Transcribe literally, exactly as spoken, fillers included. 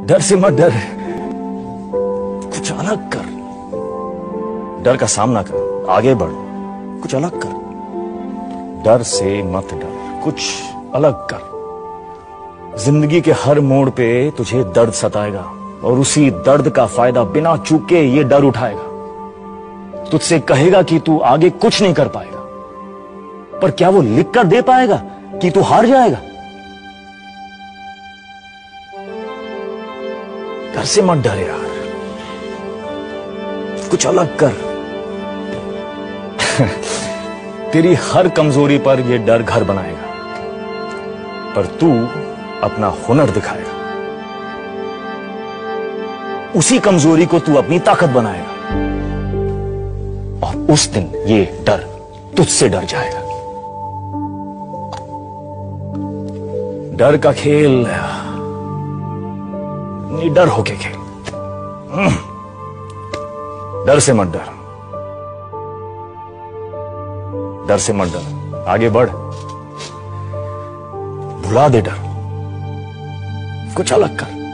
डर से मत डर, कुछ अलग कर। डर का सामना कर, आगे बढ़, कुछ अलग कर। डर से मत डर, कुछ अलग कर। जिंदगी के हर मोड़ पे तुझे दर्द सताएगा और उसी दर्द का फायदा बिना चूके ये डर उठाएगा। तुझसे कहेगा कि तू आगे कुछ नहीं कर पाएगा, पर क्या वो लिख कर दे पाएगा कि तू हार जाएगा? डर से मत डर यार, कुछ अलग कर। तेरी हर कमजोरी पर यह डर घर बनाएगा, पर तू अपना हुनर दिखाएगा। उसी कमजोरी को तू अपनी ताकत बनाएगा और उस दिन ये डर तुझसे डर जाएगा। डर का खेल निडर होके खेल। डर से मत डर, डर से मत डर, आगे बढ़, भुला दे डर, कुछ अलग कर।